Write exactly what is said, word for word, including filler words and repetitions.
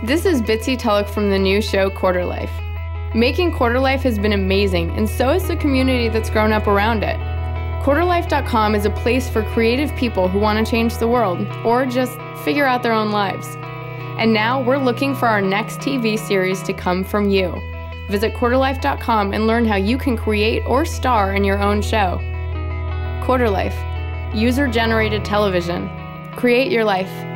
This is Bitsy Tulloch from the new show Quarterlife. Making Quarterlife has been amazing, and so is the community that's grown up around it. quarterlife dot com is a place for creative people who want to change the world, or just figure out their own lives. And now we're looking for our next T V series to come from you. Visit quarterlife dot com and learn how you can create or star in your own show. Quarterlife, user-generated television. Create your life.